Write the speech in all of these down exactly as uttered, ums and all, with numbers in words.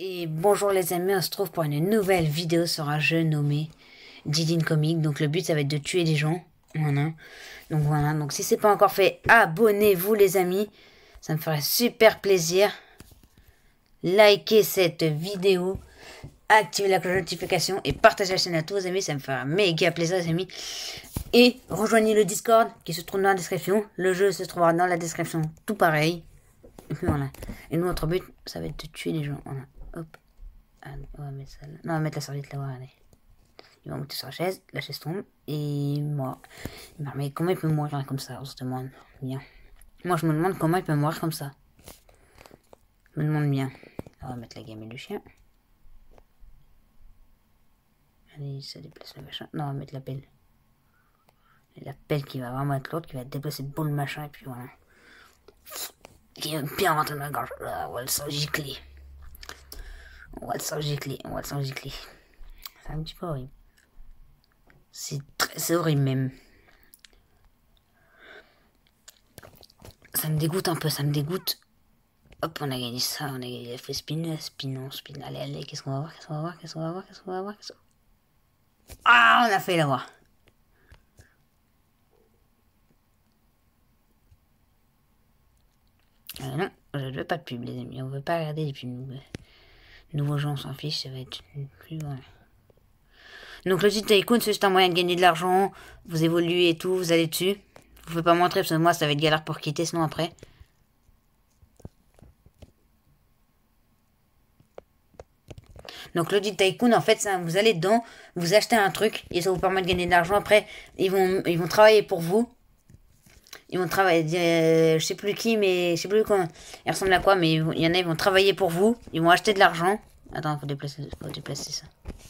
Et bonjour les amis, on se trouve pour une nouvelle vidéo sur un jeu nommé Didin Comic. Donc le but ça va être de tuer des gens. Voilà. Donc voilà, donc si c'est pas encore fait, abonnez-vous les amis. Ça me ferait super plaisir. Likez cette vidéo. Activez la cloche de notification et partagez la chaîne à tous vos amis. Ça me fera méga plaisir les amis. Et rejoignez le Discord qui se trouve dans la description. Le jeu se trouvera dans la description tout pareil. Et puis voilà. Et nous notre but ça va être de tuer les gens. Voilà. Hop. Allez, on va mettre ça là. Non, on va mettre la serviette là-bas, allez. Il va monter sur la chaise, la chaise tombe, et moi. Mais comment il peut mourir comme ça, on se demande bien. Moi, je me demande comment il peut mourir comme ça. Je me demande bien. On va mettre la gamelle du chien. Allez, ça déplace le machin. Non, on va mettre la pelle. Et la pelle qui va vraiment être l'autre, qui va déplacer le boule machin, et puis voilà. Qui va bien rentrer dans la gorge. Là, on va le sang gicler. On va le sang gicler, on va le sang gicler. C'est un petit peu horrible. C'est très, c'est horrible même. Ça me dégoûte un peu, ça me dégoûte. Hop, on a gagné ça, on a gagné l'effet spin, spin, spin. Allez, allez, qu'est-ce qu'on va voir, qu'est-ce qu'on va voir, qu'est-ce qu'on va voir, qu'est-ce qu'on va voir, qu'est-ce qu'on... Ah, on a fait l'avoir. Euh, non, je ne veux pas de pub, les amis. On veut pas regarder les pubs. Nouveaux gens, on s'en fiche, ça va être plus voilà. Donc le site Tycoon, c'est juste un moyen de gagner de l'argent. Vous évoluez et tout, vous allez dessus. Vous pouvez pas montrer parce que moi ça va être galère pour quitter sinon après. Donc le site Tycoon, en fait, ça, vous allez dedans, vous achetez un truc et ça vous permet de gagner de l'argent. Après, ils vont, ils vont travailler pour vous. Ils vont travailler, euh, je sais plus qui, mais je sais plus quoi. Il ressemble à quoi, mais il y en a, ils vont travailler pour vous. Ils vont acheter de l'argent. Attends, faut déplacer, faut déplacer ça.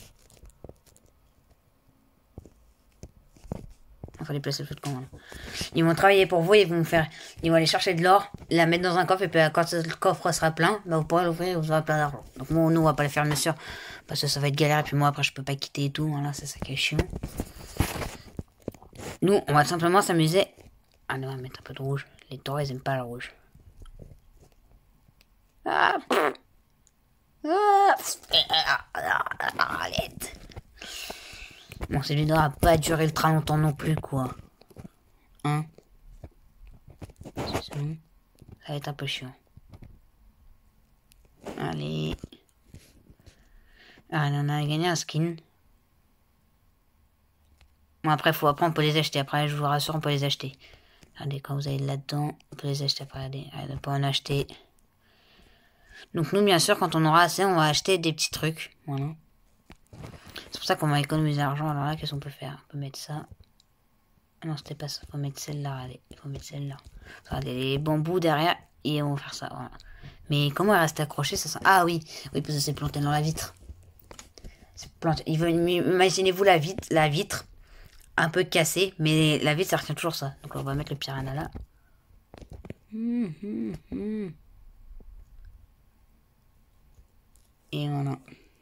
Il faut déplacer le feu de camp. Hein. Ils vont travailler pour vous, ils vont faire, ils vont aller chercher de l'or, la mettre dans un coffre et puis quand le coffre sera plein, bah, vous pourrez l'ouvrir et vous aurez plein d'argent. Donc moi, nous on va pas le faire bien sûr parce que ça va être galère et puis moi après je peux pas quitter et tout. Voilà, c'est ça qui est chiant. Nous on va simplement s'amuser. Ah non, on va mettre un peu de rouge. Les taureaux ils aiment pas le rouge. Ah, ah, l'aide. Bon, celui là va pas durer ultra longtemps non plus, quoi. Hein? Sinon, ça va être un peu chiant. Allez. Ah, on a gagné un skin. Bon, après, faut après, on peut les acheter. Après, je vous rassure, on peut les acheter. Regardez, quand vous allez là-dedans, on peut les acheter après. Regardez, on peut en acheter. Donc, nous, bien sûr, quand on aura assez, on va acheter des petits trucs. Voilà. C'est pour ça qu'on va économiser l'argent. Alors là, qu'est-ce qu'on peut faire? On peut mettre ça. Ah non, c'était pas ça. Faut mettre celle-là. Allez, faut mettre celle-là. Regardez, les bambous derrière. Et on va faire ça. Voilà. Mais comment elle reste accrochée ça sent... Ah oui, oui, parce que c'est planté dans la vitre. C'est planté. Imaginez-vous la vitre, la vitre un peu cassée, mais la vitre ça retient toujours ça. Donc on va mettre le piranha là. Mmh, mmh, mmh. Et voilà.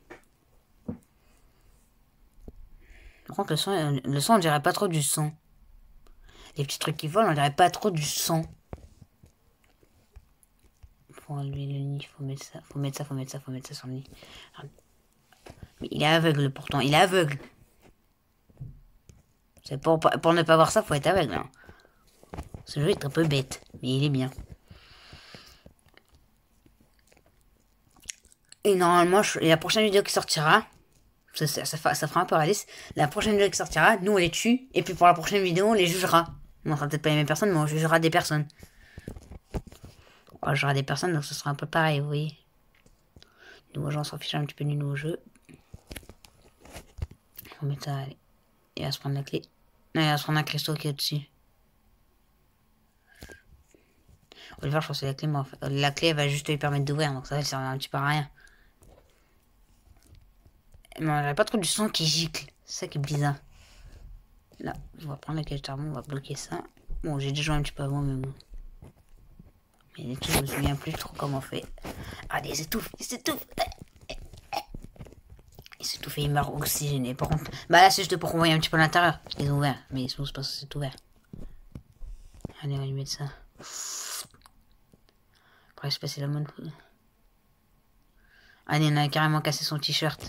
Par contre, le sang, le sang, on dirait pas trop du sang. Les petits trucs qui volent, on dirait pas trop du sang. Pour enlever le nid, faut mettre ça, faut mettre ça, faut mettre ça, faut mettre ça sur le nid. Mais il est aveugle pourtant, il est aveugle. C'est pour, pour ne pas voir ça, faut être aveugle. Hein. Ce jeu est un peu bête, mais il est bien. Et normalement, je, et la prochaine vidéo qui sortira, ça, ça, ça, ça fera un peu réaliste. La prochaine vidéo qui sortira, nous on les tue, et puis pour la prochaine vidéo, on les jugera. Bon, on sera peut-être pas les mêmes personnes, mais on jugera des personnes. On jugera des personnes, donc ce sera un peu pareil, vous voyez. Nouveau jeu, on s'en fiche un petit peu du nouveau jeu. On va mettre ça, allez. Il va se prendre la clé. Non, il va se prendre un cristaux qui est au-dessus. Oliver, je pense que c'est la clé, mais en fait, la clé elle va juste lui permettre d'ouvrir, donc ça va servir un petit peu à rien. Mais on n'aurait pas trop du sang qui gicle. C'est ça qui est bizarre. Là, on va prendre la cage charbon, on va bloquer ça. Bon, j'ai déjà joué un petit peu avant, mais bon. Mais les trucs, je me souviens plus trop comment on fait. Allez, il s'étouffe, il s'étouffe. Il s'étouffe et il meurt oxygéné. Par contre, bah là, c'est juste pour qu'on voie un petit peu l'intérieur. Ils ont ouvert, mais sinon, c'est pas ça, c'est ouvert. Allez, on va lui mettre ça. Après, je sais pas si la bonne. Ah, il en a carrément cassé son t-shirt.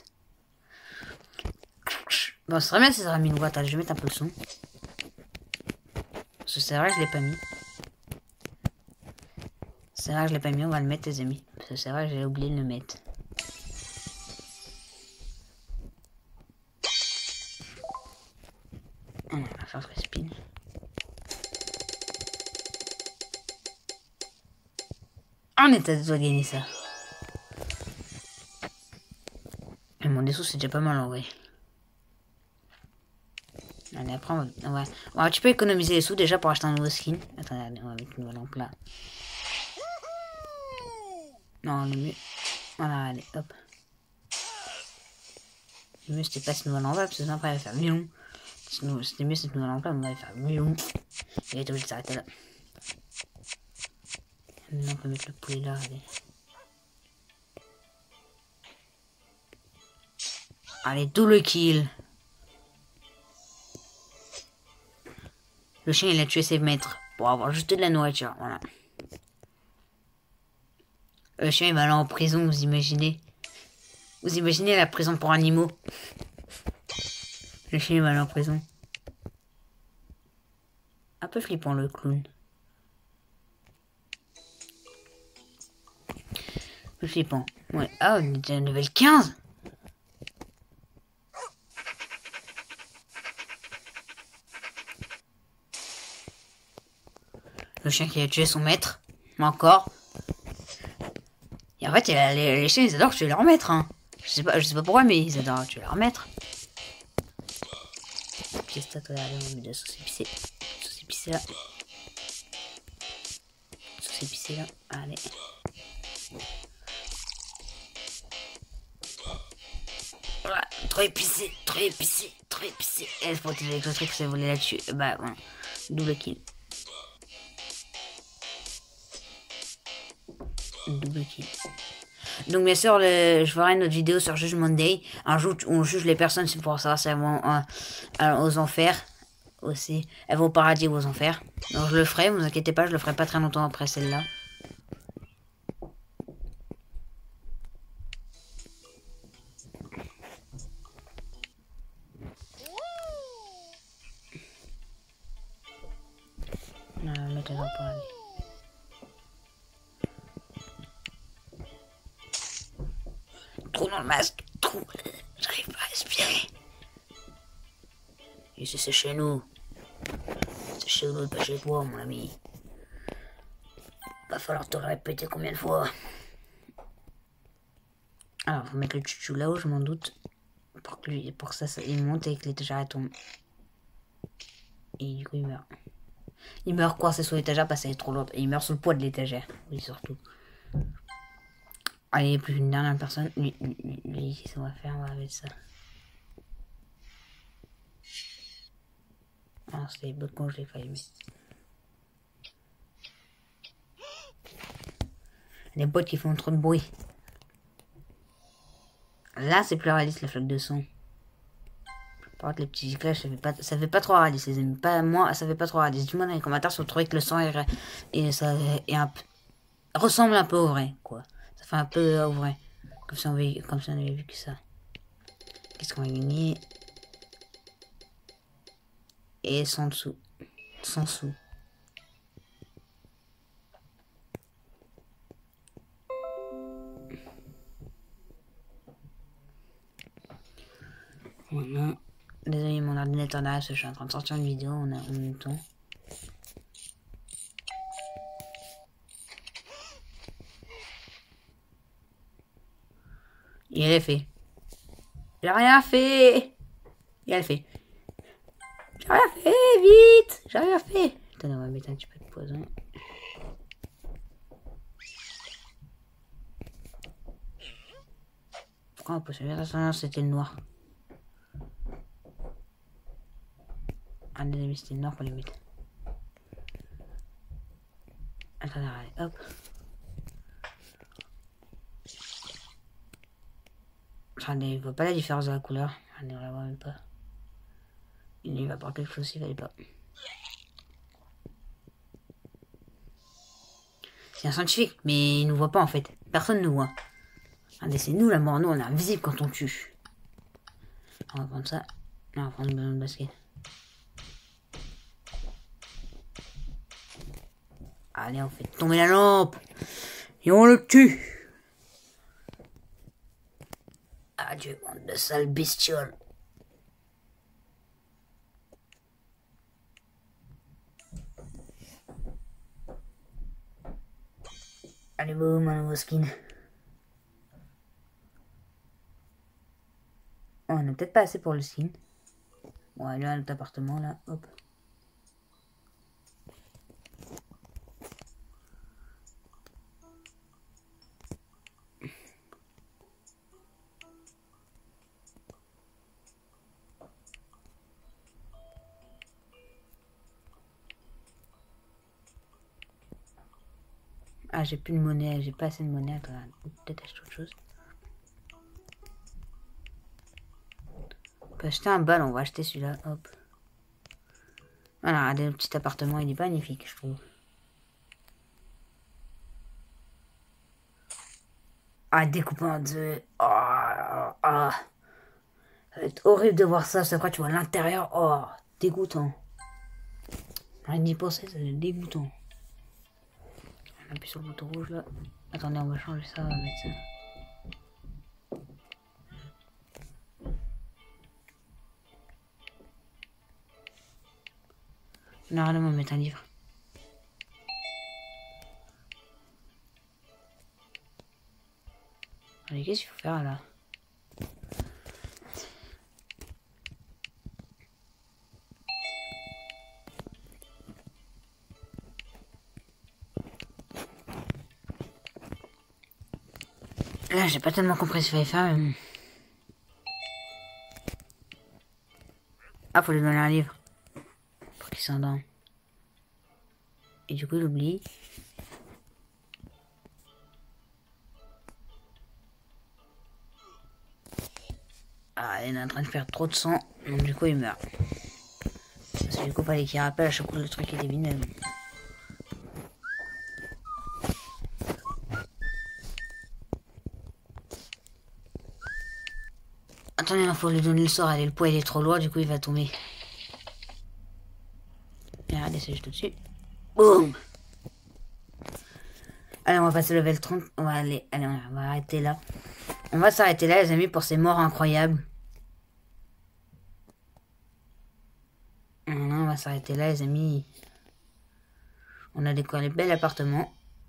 Bon, ce serait bien si ça aurait mis une boîte. Allez, je vais mettre un peu le son. Parce que c'est vrai que je l'ai pas mis. C'est vrai que je l'ai pas mis, on va le mettre les amis. Parce que c'est vrai que j'ai oublié de le mettre. On va faire respin. On est à deux doigts de gagner ça. Et mon dessous c'est déjà pas mal en vrai. Allez, après on va, on va... Ouais, tu peux économiser les sous déjà pour acheter un nouveau skin. Attends, on va mettre une nouvelle lampe là. Non, le mieux. Voilà, allez, hop. Le mieux c'était pas cette nouvelle lampe là, parce que sinon après elle va faire million. C'était mieux cette nouvelle lampe là, mais elle va faire million. Il est obligé de s'arrêter là. Maintenant on peut mettre le poulet là, allez. Allez, double kill. Le chien il a tué ses maîtres pour avoir juste de la nourriture, voilà. Le chien il va aller en prison, vous imaginez? Vous imaginez la prison pour animaux? Le chien il va aller en prison. Un peu flippant le clown. Un peu flippant. Ouais. Ah, on est déjà level quinze. Le chien qui a tué son maître. Encore. Et en fait, les, les chiens, ils adorent tuer leur maître. Hein. Je sais pas, je sais pas pourquoi, mais ils adorent tuer leur maître. Pièce ça, regardez, on va mettre de la sauce épicée. Sauce épicée là. Sauce épicée là. Allez. Voilà. Trop épicé, trop épicé, trop épicé. Elle se protège avec le truc, ça voulait la tuer. Bah, voilà. Double kill. Double kill. Donc bien sûr, le, je ferai une autre vidéo sur Judgment Day. Un jour où on juge les personnes, c'est pour savoir si elles vont euh, aux enfers aussi. Elles vont au paradis ou aux enfers. Donc je le ferai, vous inquiétez pas, je le ferai pas très longtemps après celle-là. Euh, mettez-en pas, allez. Trop dans le masque, trop. J'arrive pas à respirer. Ici c'est chez nous. C'est chez nous, pas chez toi, mon ami. Va falloir te le répéter combien de fois. Alors, faut mettre le chouchou là-haut, je m'en doute. Pour que, lui, pour que ça, ça, il monte et que l'étagère tombe. Et du coup, il meurt. Il meurt quoi, c'est sur l'étagère parce qu'elle est trop lourde. Et il meurt sous le poids de l'étagère. Oui, surtout. Allez, plus une dernière personne. Lui, lui, lui qu'est-ce qu'on va faire? On va mettre ça. Ah, c'était les bottes quand je l'ai failli mettre. Les bottes qui font trop de bruit. Là, c'est plus réaliste, la flaque de son. Par contre, les petits giclages, ça fait pas, ça fait pas trop réaliste, les amis. Pas moi, ça fait pas trop réaliste. Du moins, dans les commentaires, si vous trouvez que le son est, et ça est un peu, ressemble un peu au vrai, quoi. Ça fait un peu au vrai. Comme si on avait, comme si on avait vu que ça. Qu'est-ce qu'on va gagner? Et cent sous. cent sous. Voilà. Désolé, mon ordinateur là, parce que je suis en train de sortir une vidéo en même temps. Et elle est fait. J'ai rien fait. Et elle fait. J'ai rien fait, vite. J'ai rien fait. Attends, on va mettre un petit peu de poison. Pourquoi on peut se mettre? C'était le noir. Ah, les amis, c'était le noir pour les mettre. Attendez, allez, hop. Attendez, il voit pas la différence de la couleur. Attendez, on la voit même pas. Il va voir quelque chose s'il fallait pas. C'est un scientifique, mais il nous voit pas en fait. Personne ne nous voit. Regardez, c'est nous la mort. Nous, on est invisible quand on tue. On va prendre ça. On va prendre le ballon de basket. Allez, on fait tomber la lampe. Et on le tue. Adieu, bande de sales bestioles. Allez, boum, un nouveau skin. Oh, on n'a peut-être pas assez pour le skin. Bon, allez, à notre appartement, là, hop. Ah, j'ai plus de monnaie, j'ai pas assez de monnaie. Attends, peut-être acheter autre chose. On peut acheter un bal, on va acheter celui-là, hop. Voilà, regardez, le petit appartement, il est magnifique, je trouve. Ah, découpé en deux. Oh, ah. Ça va être horrible de voir ça, c'est quoi, tu vois l'intérieur. Oh, dégoûtant. Rien d'y penser, c'est dégoûtant. On appuie sur le bouton rouge là. Attendez, on va changer ça, on va mettre ça. Normalement, on va mettre un livre. Allez, qu'est-ce qu'il faut faire là? Là, j'ai pas tellement compris ce qu'il fallait faire, mais... Ah, faut lui donner un livre. Pour qu'il s'endorme. Et du coup, il oublie. Ah, il est en train de faire trop de sang. Donc du coup, il meurt. Parce que du coup, il fallait qu'il rappelle à chaque fois le truc était vide, mais bon. Attendez, il faut lui donner le sort. Allez, le poids il est trop lourd, du coup il va tomber. Et regardez, c'est juste au-dessus. Boum. Allez, on va passer level trente. On va aller, allez, on va arrêter là. On va s'arrêter là, les amis, pour ces morts incroyables. Voilà, on va s'arrêter là, les amis. On a décoré bel appartement.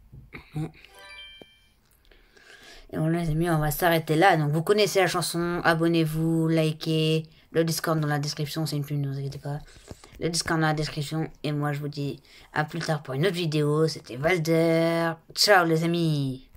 Et voilà, les amis, on va s'arrêter là. Donc, vous connaissez la chanson. Abonnez-vous, likez. Le Discord dans la description. C'est une pub, ne vous inquiétez pas. Le Discord dans la description. Et moi, je vous dis à plus tard pour une autre vidéo. C'était Valder. Ciao, les amis.